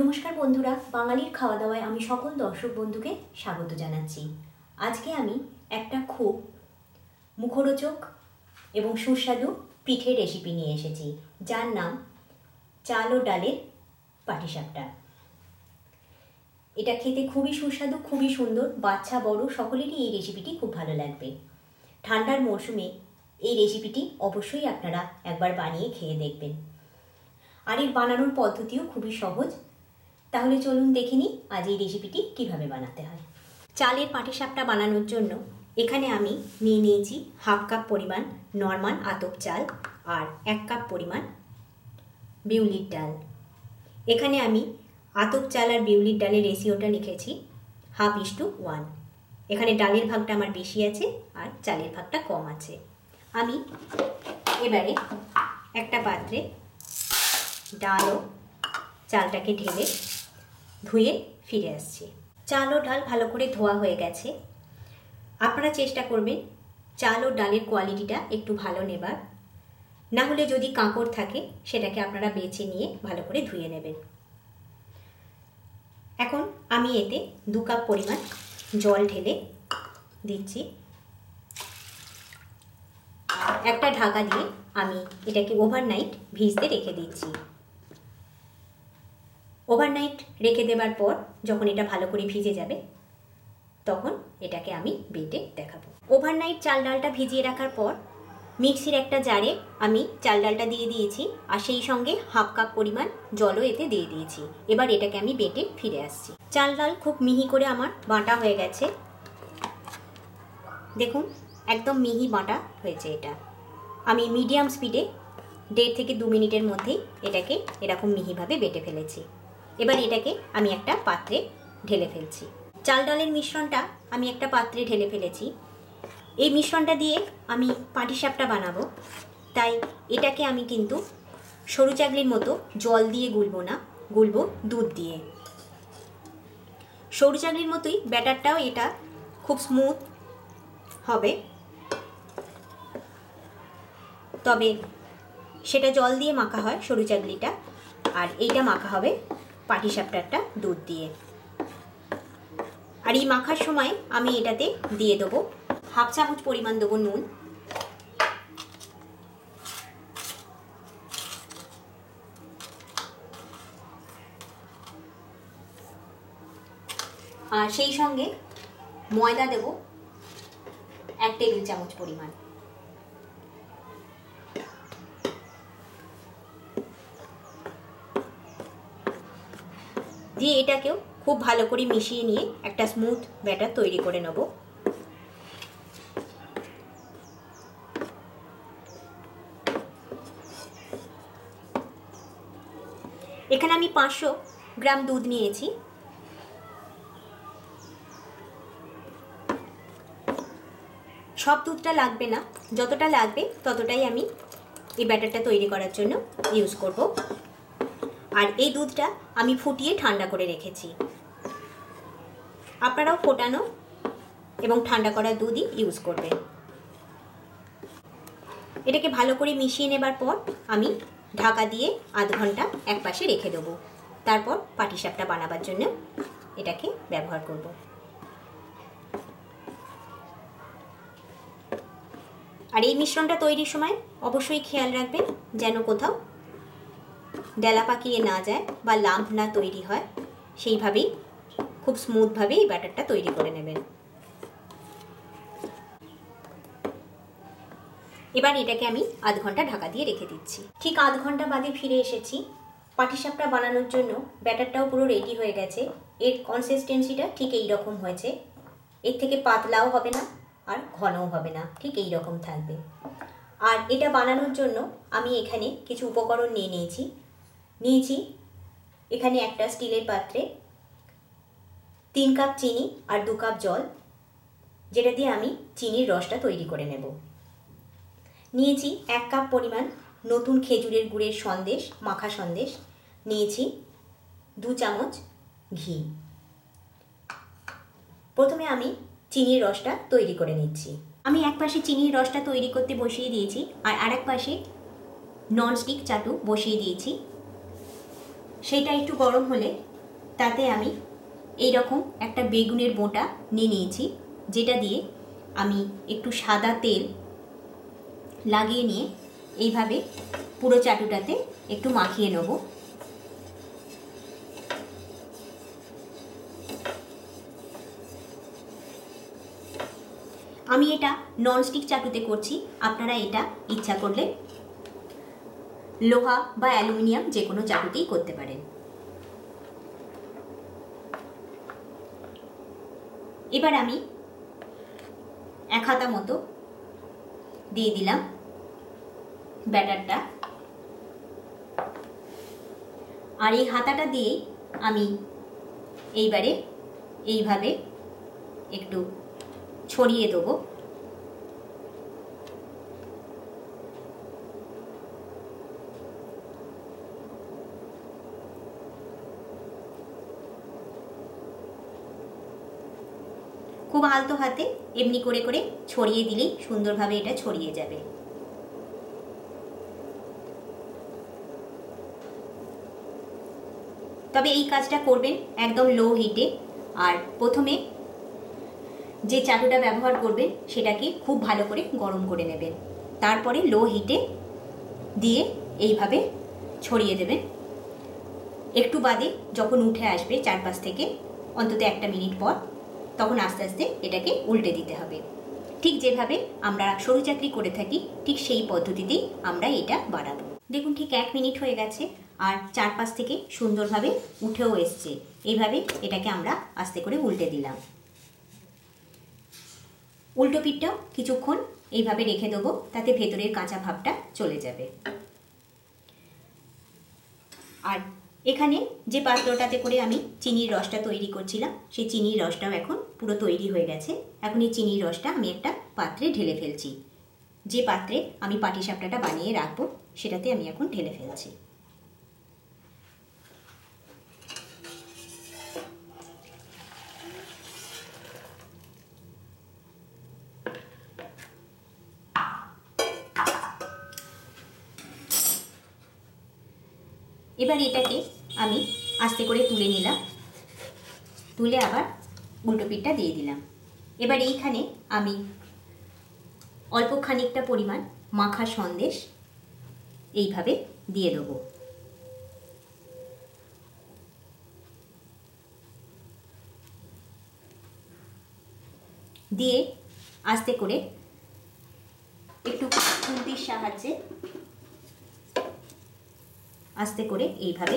নমস্কার বন্ধুরা, বাঙালির খাওয়া দাওয়ায় আমি সকল দর্শক বন্ধুকে স্বাগত জানাচ্ছি। আজকে আমি একটা খুব মুখরোচক এবং সুস্বাদু পিঠের রেসিপি নিয়ে এসেছি, যার নাম চাল ও ডালের পাটিসাপটা। এটা খেতে খুবই সুস্বাদু, খুবই সুন্দর। বাচ্চা বড় সকলেরই এই রেসিপিটি খুব ভালো লাগবে। ঠান্ডার মরশুমে এই রেসিপিটি অবশ্যই আপনারা একবার বানিয়ে খেয়ে দেখবেন। আর এর বানানোর পদ্ধতিও খুবই সহজ। তাহলে চলুন দেখে নিই আজ এই রেসিপিটি কীভাবে বানাতে হয়। চালের পাটিসাপটা বানানোর জন্য এখানে আমি নিয়েছি হাফ কাপ পরিমাণ নরমাল আতপ চাল আর 1 কাপ পরিমাণ বিউলির ডাল। এখানে আমি আতপ চাল আর বিউলির ডালের রেশিওটা লিখেছি 1/2 এখানে ডালের ভাগটা আমার বেশি আছে আর চালের ভাগটা কম আছে। আমি এবারে একটা পাত্রে ডাল ও চালটাকে ঢেলে ধুয়ে ফিরে আসছি। চাল ও ডাল ভালো করে ধোয়া হয়ে গেছে। আপনারা চেষ্টা করবেন চাল ও ডালের কোয়ালিটিটা একটু ভালো নেবার, না হলে যদি কাঁকড় থাকে সেটাকে আপনারা বেছে নিয়ে ভালো করে ধুয়ে নেবেন। এখন আমি এতে 2 কাপ পরিমাণ জল ঢেলে দিচ্ছি। একটা ঢাকা দিয়ে আমি এটাকে ওভারনাইট ভিজতে রেখে দিচ্ছি। ওভারনাইট রেখে দেবার পর যখন এটা ভালো করে ভিজে যাবে তখন এটাকে আমি বেটে দেখাবো। ওভারনাইট চাল ডালটা ভিজিয়ে রাখার পর মিক্সির একটা জারে আমি চাল ডালটা দিয়ে দিয়েছি আর সেই সঙ্গে 1/2 কাপ পরিমাণ জলও এতে দিয়ে দিয়েছি। এবার এটাকে আমি বেটে ফিরে আসছি। চাল ডাল খুব মিহি করে আমার বাটা হয়ে গেছে। দেখুন একদম মিহি বাটা হয়েছে। এটা আমি মিডিয়াম স্পিডে 1.5 থেকে 2 মিনিটের মধ্যেই এটাকে এরকম মিহিভাবে বেটে ফেলেছি। এবার এটাকে আমি একটা পাত্রে ঢেলে ফেলছি। চাল ডালের মিশ্রণটা আমি একটা পাত্রে ঢেলে ফেলেছি। এই মিশ্রণটা দিয়ে আমি পাটিসাপটা বানাবো, তাই এটাকে আমি কিন্তু সরু চাগলির মতো জল দিয়ে গুলবো না, গুলবো দুধ দিয়ে। সরু চাগলির মতোই ব্যাটারটাও এটা খুব স্মুথ হবে, তবে সেটা জল দিয়ে মাখা হয় সরু চাগলিটা, আর এইটা মাখা হবে পাটিসাপটাটা দুধ দিয়ে। আর এই মাখার সময় আমি এটাতে দিয়ে দেবো 1/2 চামচ পরিমাণ দেবো নুন, আর সেই সঙ্গে ময়দা দেব 1 টেবিল চামচ পরিমাণ। দিয়ে এটাকেও খুব ভালো করে মিশিয়ে নিয়ে একটা স্মুথ ব্যাটার তৈরি করে নেব। এখানে আমি 500 গ্রাম দুধ নিয়েছি। সব দুধটা লাগবে না, যতটা লাগবে ততটাই আমি এই ব্যাটারটা তৈরি করার জন্য ইউজ করব। আর এই দুধটা আমি ফুটিয়ে ঠান্ডা করে রেখেছি। আপনারাও ফোটানো এবং ঠান্ডা করা দুধই ইউজ করবেন। এটাকে ভালো করে মিশিয়ে নেবার পর আমি ঢাকা দিয়ে আধ ঘন্টা এক পাশে রেখে দেবো। তারপর পাটিসাপটা বানাবার জন্য এটাকে ব্যবহার করব। আর এই মিশ্রণটা তৈরির সময় অবশ্যই খেয়াল রাখবেন যেন কোথাও ডেলা পাকিয়ে না যায় বা লাম্প না তৈরি হয়। সেইভাবেই খুব স্মুথভাবে এই ব্যাটারটা তৈরি করে নেবেন। এবার এটাকে আমি আধ ঘন্টা ঢাকা দিয়ে রেখে দিচ্ছি। ঠিক আধ ঘন্টা বাদে ফিরে এসেছি। পাটিসাপটা বানানোর জন্য ব্যাটারটাও পুরো রেডি হয়ে গেছে। এর কনসিস্টেন্সিটা ঠিক এই রকম হয়েছে। এর থেকে পাতলাও হবে না আর ঘনও হবে না, ঠিক এই রকম থাকবে। আর এটা বানানোর জন্য আমি এখানে কিছু উপকরণ নিয়েছি এখানে একটা স্টিলের পাত্রে 3 কাপ চিনি আর 2 কাপ জল, যেটা দিয়ে আমি চিনির রসটা তৈরি করে নেব। নিয়েছি 1 কাপ পরিমাণ নতুন খেজুরের গুড়ের সন্দেশ, মাখা সন্দেশ। নিয়েছি 2 চামচ ঘি। প্রথমে আমি চিনির রসটা তৈরি করে নিচ্ছি। আমি এক পাশে চিনির রসটা তৈরি করতে বসিয়ে দিয়েছি আর আরেক পাশে ননস্টিক চাটু বসিয়ে দিয়েছি। সেটা একটু গরম হলে তাতে আমি এই রকম একটা বেগুনের বোঁটা নিয়ে নিয়েছি, যেটা দিয়ে আমি একটু সাদা তেল লাগিয়ে নিয়ে এইভাবে পুরো চাটুটাতে একটু মাখিয়ে নেব। আমি এটা ননস্টিক চাটুতে করছি, আপনারা এটা ইচ্ছা করলে লোহা বা অ্যালুমিনিয়াম যে কোনো চাটুতেই করতে পারেন। এবার আমি 1 হাতা মতো দিয়ে দিলাম ব্যাটারটা, আর এই হাতাটা দিয়েই আমি এইবারে এইভাবে একটু ছড়িয়ে দেবো। খুব আলতো হাতে এমনি করে করে ছড়িয়ে দিলেই সুন্দরভাবে এটা ছড়িয়ে যাবে। তবে এই কাজটা করবেন একদম লো হিটে, আর প্রথমে যে চাটুটা ব্যবহার করবেন সেটাকে খুব ভালো করে গরম করে নেবেন, তারপরে লো হিটে দিয়ে এইভাবে ছড়িয়ে দেবেন। একটু বাদে যখন উঠে আসবে চারপাশ থেকে, অন্তত 1 মিনিট পর, তখন আস্তে আস্তে এটাকে উল্টে দিতে হবে। ঠিক যেভাবে আমরা সরু চাকরি করে থাকি ঠিক সেই পদ্ধতিতেই আমরা এটা বানাবো। দেখুন ঠিক 1 মিনিট হয়ে গেছে আর চারপাশ থেকে সুন্দরভাবে উঠেও এসছে। এইভাবে এটাকে আমরা আস্তে করে উল্টে দিলাম। উল্টো পিঠটাও কিছুক্ষণ এইভাবে রেখে দেবো, তাতে ভেতরের কাঁচা ভাবটা চলে যাবে। আর এখানে যে পাত্রটাতে করে আমি চিনির রসটা তৈরি করছিলাম, সেই চিনির রসটাও এখন পুরো তৈরি হয়ে গেছে। এখন এই চিনির রসটা আমি একটা পাত্রে ঢেলে ফেলছি। যে পাত্রে আমি পাটিসাপটাটা বানিয়ে রাখবো সেটাতে আমি এখন ঢেলে ফেলছি। এবার এটাকে আমি আস্তে করে তুলে নিলাম, তুলে আবার উল্টো পিঠটা দিয়ে দিলাম। এবার এইখানে আমি অল্প খানিকটা পরিমাণ মাখা সন্দেশ এইভাবে দিয়ে দেবো। দিয়ে আস্তে করে একটু খুন্তির সাহায্যে আস্তে করে এইভাবে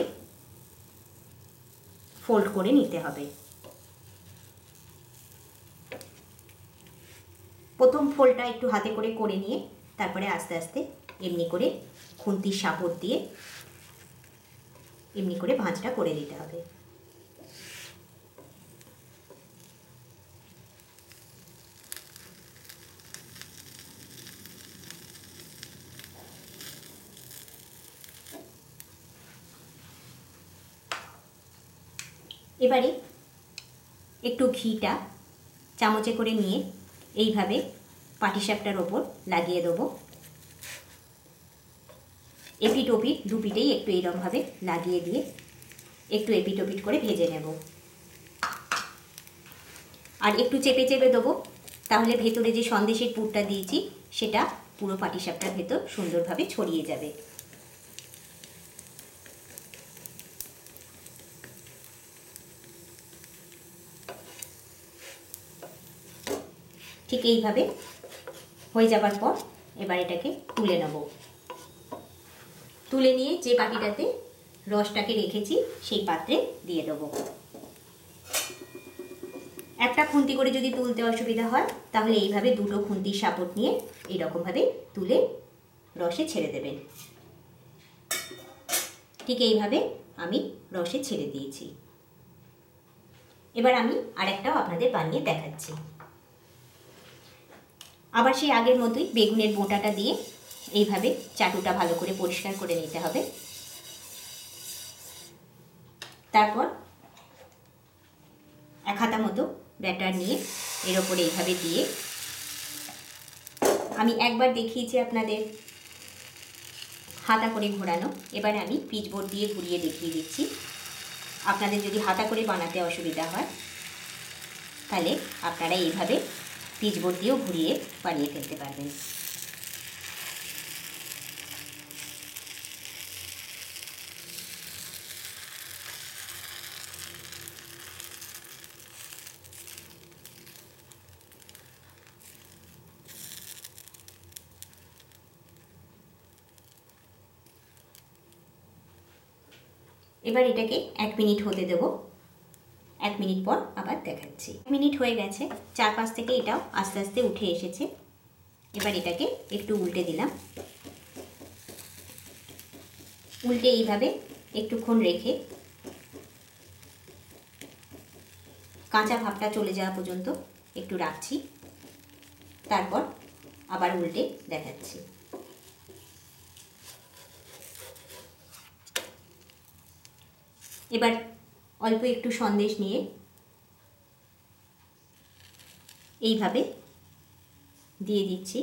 ফোল্ড করে নিতে হবে। প্রথম ফোল্ডটা একটু হাতে করে নিয়ে তারপরে আস্তে আস্তে এমনি করে খুন্তির সাপট দিয়ে এমনি করে ভাঁজটা করে দিতে হবে। এবারে একটু ঘিটা চামচে করে নিয়ে এইভাবে পাটিসাপটার ওপর লাগিয়ে দেবো। এপিট ওপিট দুপিটেই একটু এইরকমভাবে লাগিয়ে দিয়ে একটু এপিট ওপিট করে ভেজে নেব। আর একটু চেপে চেপে দেবো, তাহলে ভেতরে যে সন্দেশের পুরটা দিয়েছি সেটা পুরো পাটিসাপটার ভেতর সুন্দরভাবে ছড়িয়ে যাবে। ঠিক এইভাবে হয়ে যাবার পর এবার এটাকে তুলে নেব। তুলে নিয়ে যে বাটিটাতে রসটাকে রেখেছি সেই পাত্রে দিয়ে দেবো। একটা খুন্তি করে যদি তুলতে অসুবিধা হয় তাহলে এইভাবে দুটো খুন্তির সাপট নিয়ে এইরকমভাবে তুলে রসে ছেড়ে দেবেন। ঠিক এইভাবে আমি রসে ছেড়ে দিয়েছি। এবার আমি আরেকটাও আপনাদের বানিয়ে দেখাচ্ছি। আবার সেই আগের মতোই বেগুনের বোঁটাটা দিয়ে এইভাবে চাটুটা ভালো করে পরিষ্কার করে নিতে হবে। তারপর 1 হাতা মতো ব্যাটার নিয়ে এর ওপরে এইভাবে দিয়ে, আমি একবার দেখিয়েছি আপনাদের হাতা করে ঘোরানো, এবারে আমি পিচবোর্ড দিয়ে ঘুরিয়ে দেখিয়ে দিচ্ছি। আপনাদের যদি হাতা করে বানাতে অসুবিধা হয় তাহলে আপনারা এইভাবে পিচবোর্ড দিয়েও ঘুরিয়ে বানিয়ে ফেলতে পারবেন। এবার এটাকে 1 মিনিট হতে দেব। 1 মিনিট পর আবার দেখাচ্ছি। 1 মিনিট হয়ে গেছে, চারপাশ থেকে এটাও আস্তে আস্তে উঠে এসেছে। এবার এটাকে একটু উল্টে দিলাম। উল্টে এইভাবে একটুক্ষণ রেখে কাঁচা ভাবটা চলে যাওয়া পর্যন্ত একটু রাখছি, তারপর আবার উল্টে দেখাচ্ছি। এবার অল্প একটু সন্দেশ নিয়ে এইভাবে দিয়ে দিচ্ছি।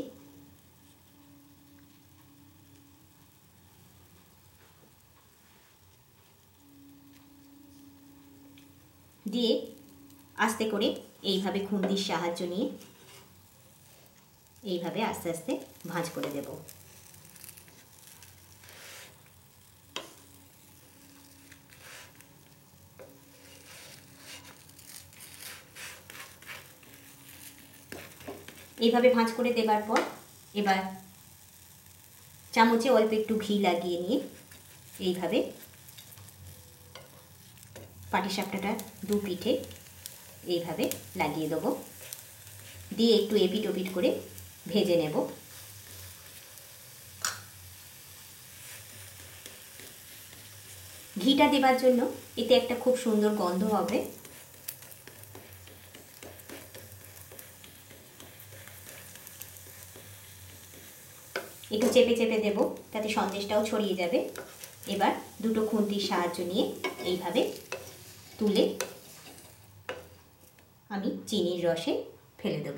দিয়ে আস্তে করে এইভাবে খুন্তির সাহায্য নিয়ে এইভাবে আস্তে আস্তে ভাঁজ করে দেব। এইভাবে ভাঁজ করে দেবার পর এবার চামচে অল্প একটু ঘি লাগিয়ে নিয়ে এইভাবে পাটিসাপটাটার দু পিঠে এইভাবে লাগিয়ে দেবো। দিয়ে একটু এপিট ওপিট করে ভেজে নেব। ঘিটা দেবার জন্য এতে একটা খুব সুন্দর গন্ধ হবে। একটু চেপে চেপে দেব, তাতে সন্দেশটাও ছড়িয়ে যাবে। এবার দুটো খুন্তির সাহায্য নিয়ে এইভাবে তুলে আমি চিনির রসে ফেলে দেব।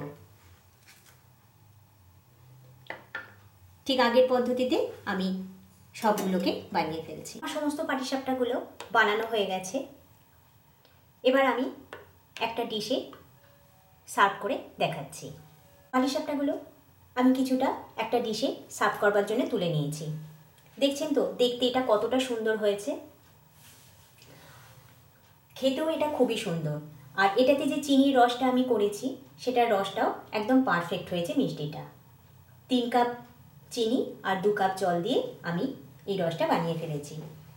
ঠিক আগের পদ্ধতিতে আমি সবগুলোকে বানিয়ে ফেলছি। সমস্ত পাটিসাপটাগুলো বানানো হয়ে গেছে। এবার আমি একটা ডিশে সার্ভ করে দেখাচ্ছি। পাটিসাপটাগুলো আমি কিছুটা একটা ডিশে সার্ভ করবার জন্য তুলে নিয়েছি। দেখছেন তো দেখতে এটা কতটা সুন্দর হয়েছে, খেতেও এটা খুবই সুন্দর। আর এটাতে যে চিনির রসটা আমি করেছি সেটার রসটাও একদম পারফেক্ট হয়েছে। মিষ্টিটা 3 কাপ চিনি আর 2 কাপ জল দিয়ে আমি এই রসটা বানিয়ে ফেলেছি।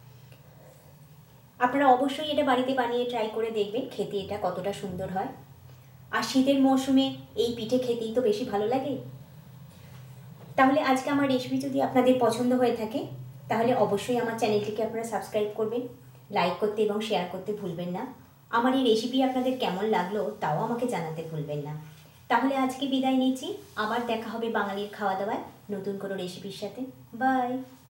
আপনারা অবশ্যই এটা বাড়িতে বানিয়ে ট্রাই করে দেখবেন খেতে এটা কতটা সুন্দর হয়। আর শীতের মরশুমে এই পিঠে খেতেই তো বেশি ভালো লাগে। তাহলে আজকে আমার রেসিপি যদি আপনাদের পছন্দ হয়ে থাকে তাহলে অবশ্যই আমার চ্যানেলটিকে আপনারা সাবস্ক্রাইব করবেন, লাইক করতে এবং শেয়ার করতে ভুলবেন না। আমার এই রেসিপি আপনাদের কেমন লাগলো তাও আমাকে জানাতে ভুলবেন না। তাহলে আজকে বিদায় নিচ্ছি, আবার দেখা হবে বাঙালির খাওয়া দাওয়ায় নতুন কোনো রেসিপির সাথে। বাই।